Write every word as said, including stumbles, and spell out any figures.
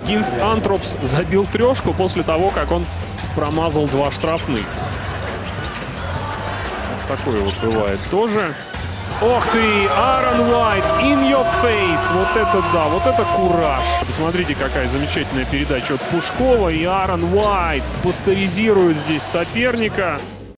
Кинс Антропс забил трешку после того, как он промазал два штрафных. Вот такое вот бывает тоже. Ох ты, Аарон Уайт, in your face. Вот это да, вот это кураж. Посмотрите, какая замечательная передача от Пушкова. И Аарон Уайт пастеризирует здесь соперника.